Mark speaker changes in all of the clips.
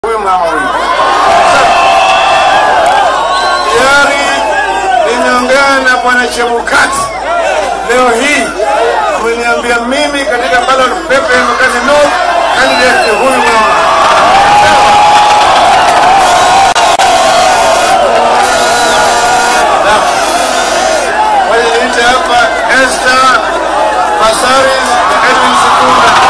Speaker 1: huyu mama huyu. Tayari nimeongea na Bwana Chebukati leo hii, ameniambia mimi katika ballot paper ya Embakasi North candidate huyu mama. Wale nita hapa Esther Masaris na Edwin Sikunda.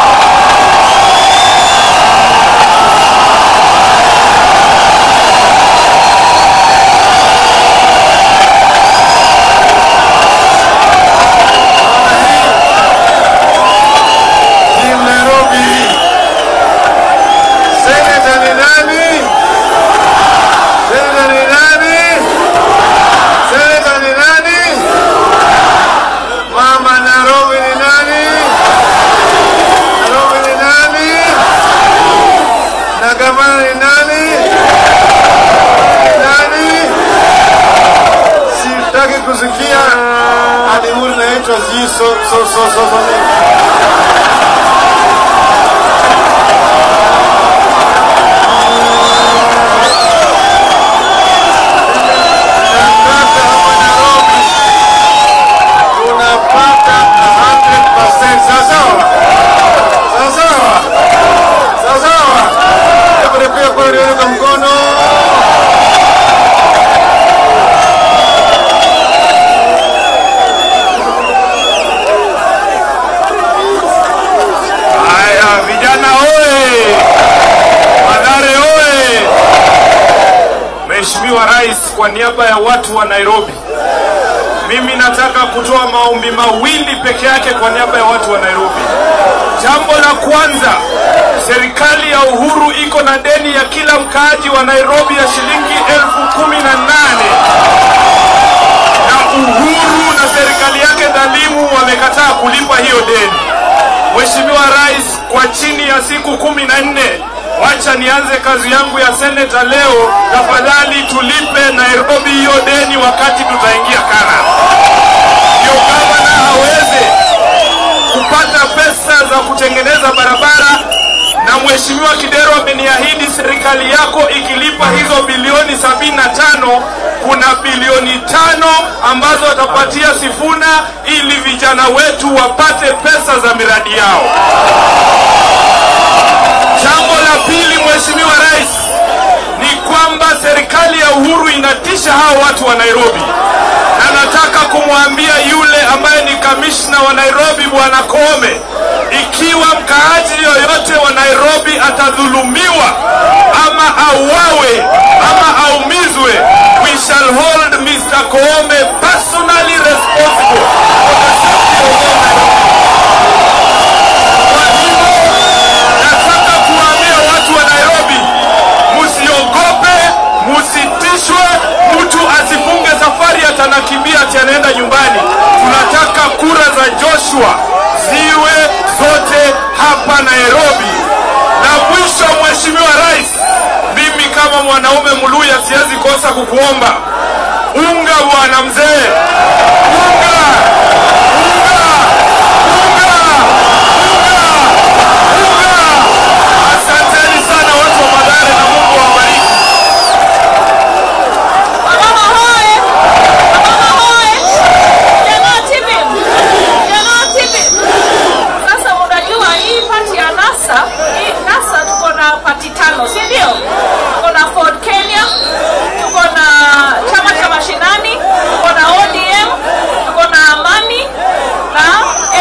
Speaker 1: Kusikia adimuri naitwa so unapata 100%. Sawa. Kurekea kwa leo kwa mkono. Vijana oye! Mathare oye! Mheshimiwa Rais, kwa niaba ya watu wa Nairobi, mimi nataka kutoa maombi mawili peke yake kwa niaba ya watu wa Nairobi. Jambo la kwanza, serikali ya Uhuru iko na deni ya kila mkaaji wa Nairobi ya shilingi 18,000. Na Uhuru na serikali yake dhalimu wamekataa kulipa hiyo deni. Mheshimiwa Rais, kwa chini ya siku 14, wacha nianze kazi yangu ya seneta leo. Tafadhali tulipe Nairobi hiyo deni wakati tutaingia Kana. Ndio gavana haweze kupata pesa za kutengeneza barabara, na Mheshimiwa Kidero ameniahidi serikali yako ikilipa hizo bilioni 75, kuna bilioni 5 ambazo atapatia Sifuna ili vijana wetu wapate pesa za miradi yao. Jambo la pili, Mheshimiwa Rais, ni kwamba serikali ya Uhuru inatisha hao watu wa Nairobi. Na nataka kumwambia yule ambaye ni kamishna wa Nairobi, Bwana Koome, ikiwa mkaaji yoyote wa Nairobi atadhulumiwa ama auawe ama aumizwe, we shall hold Mr. Koome personally responsible for the safety of all Nairobi. Kwa hivyo, nataka kuambia watu wa Nairobi, musiogope, musitishwe, mtu asifunge safari atanakimbia anaenda nyumbani. Tunataka kura za Joshua ziwe zote hapa Nairobi. Na mwisho, Mheshimiwa Rais, mimi kama mwanaume Mluya siwezi kosa kukuomba unga, bwana mzee, unga. Asanteni sana watu wa Mathare na Mungu awabariki.
Speaker 2: Sasa unajua hii party ya NASA tuko na party 5, si ndio? Tuko na Ford Kenya, tuko na chama cha mashinani, tuko na ODM, tuko na Amani na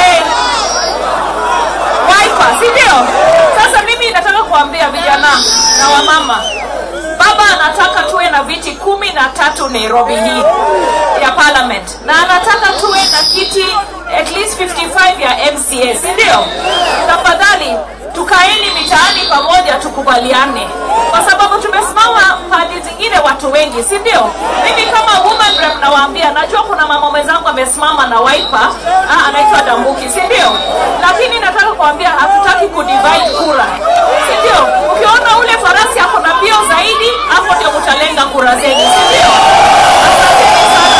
Speaker 2: Wiper, si ndio? Sasa mimi nataka kuambia vijana na wamama, baba anataka tuwe na viti 13 Nairobi hii ya parliament, na anataka tuwe na kiti at least 55 ya MCA, si ndio? Tafadhali tukaeni mitaani pamoja tukubaliane, kwa sababu tumesimama pande zingine watu wengi, si ndio? Mimi kama woman rep nawaambia, najua kuna mama mwenzangu amesimama na Wiper, anaitwa Dambuki, si ndio? Lakini nataka kuambia hatutaki kudivide kura, si ndio? Ukiona ule farasi hapo na pio zaidi, hapo ndio mtalenga kura zenu, si ndio? Asante sana.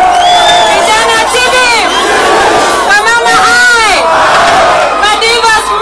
Speaker 2: Vijana TV, wamama hai, Madivas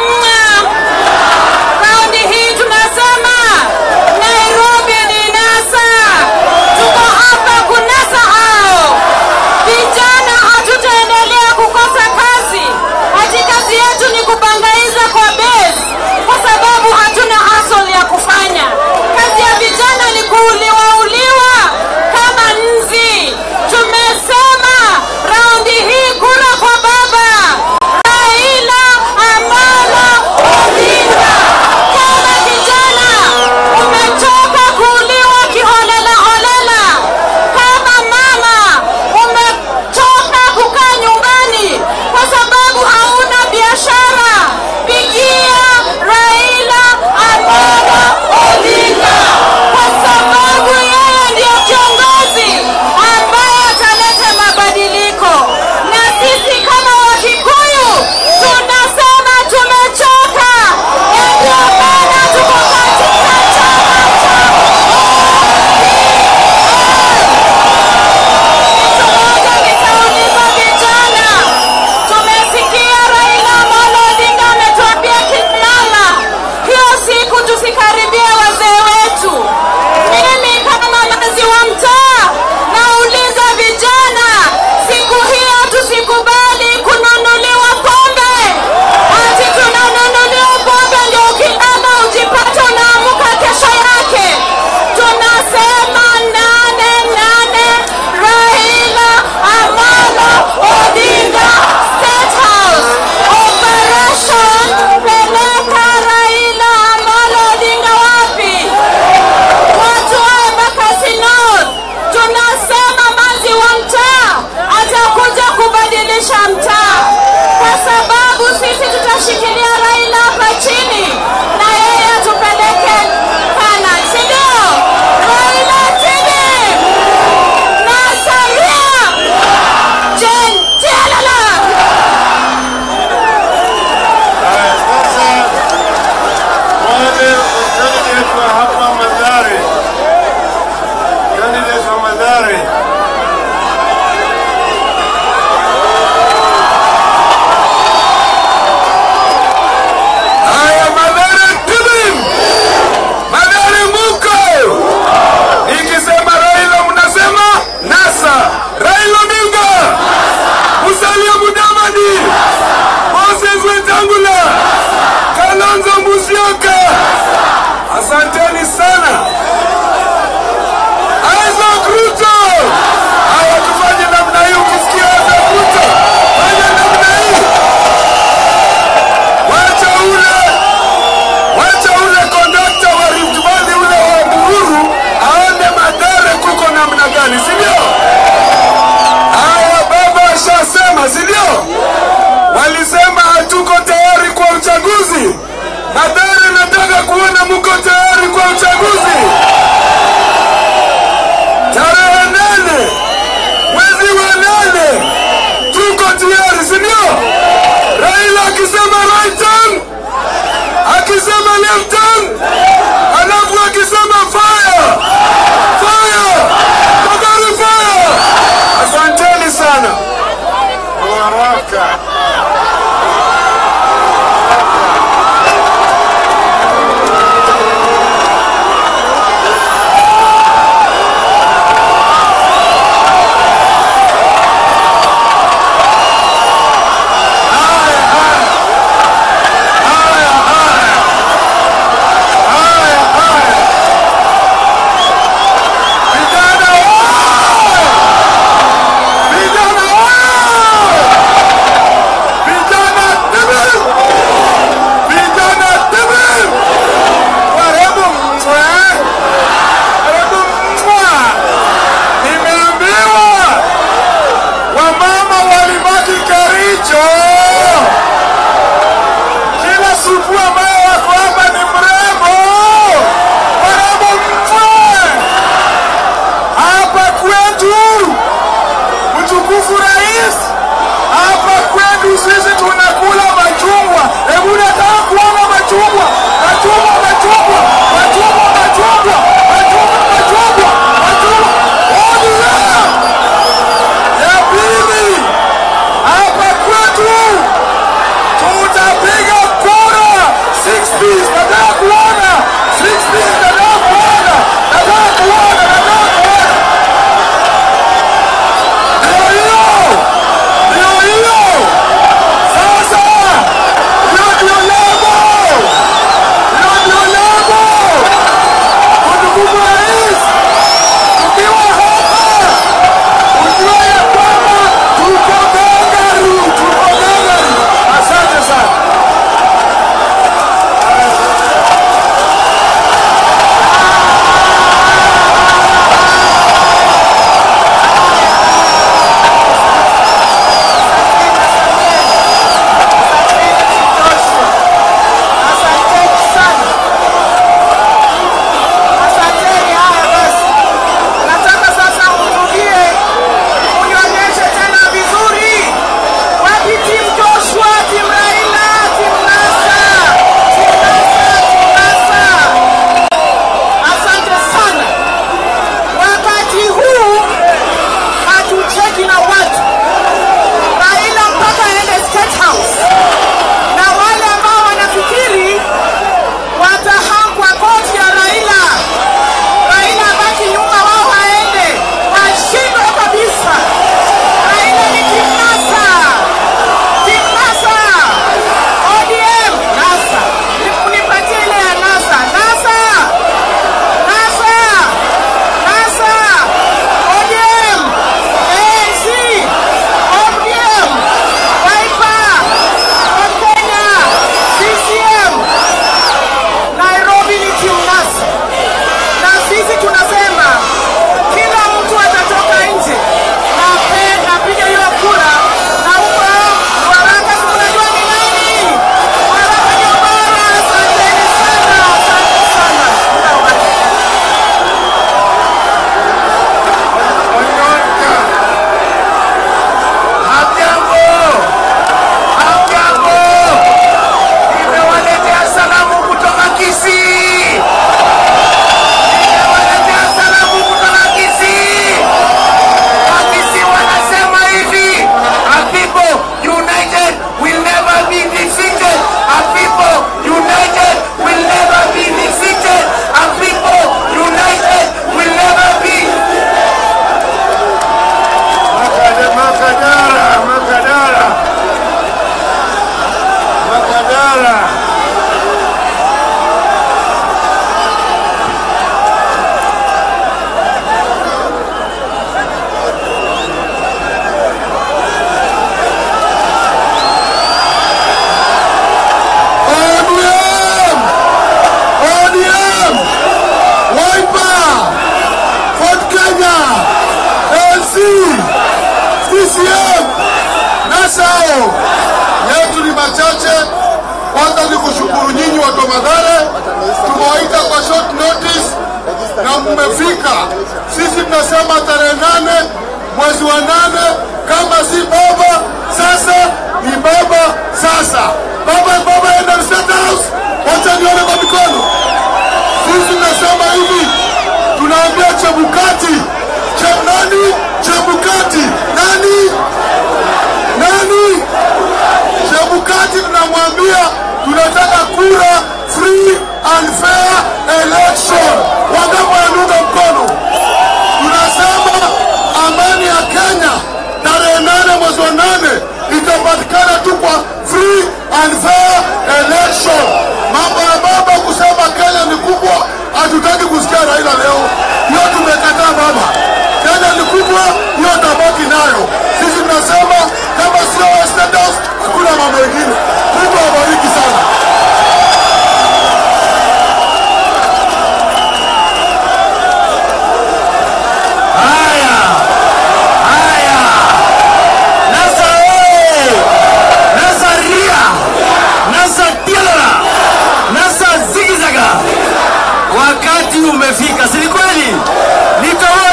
Speaker 3: Yetu ni machache. Kwanza ni kushukuru nyinyi watu wa Mathare, tumewaita kwa short notice na mmefika. Sisi tunasema tarehe 8 mwezi wa 8, kama si baba sasa ni baba sasa. Baba enda State House, wacha nione kwa mikono. Sisi tunasema hivi, tunaambia Chebukati, Chebukati nani? Chebukati tunamwambia tunataka kura free and fair election. Wangapi wanaunga mkono? Tunasema amani ya Kenya tarehe 8 mwezi wa 8 itapatikana tu kwa free and fair election. Mambo ya baba kusema Kenya ni kubwa, hatutaki kusikia Raila leo. Hiyo tumekataa baba. Kenya ni kubwa, hiyo tabaki nayo. Sisi tunasema kama sio State House hakuna mambo mengine. Mungu awabariki sana.
Speaker 4: Wakati umefika, si kweli? Nitoboe.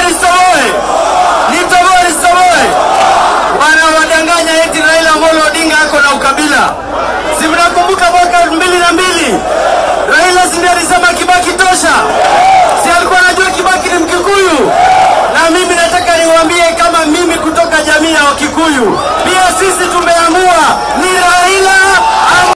Speaker 4: Wanawadanganya eti Raila Amolo Odinga ako na ukabila. Si mnakumbuka mwaka 2002? Raila si alisema Kibaki tosha. Si alikuwa anajua Kibaki ni Mkikuyu? Na mimi nataka niwaambie kama mimi kutoka jamii ya Wakikuyu, pia sisi tumeamua ni Raila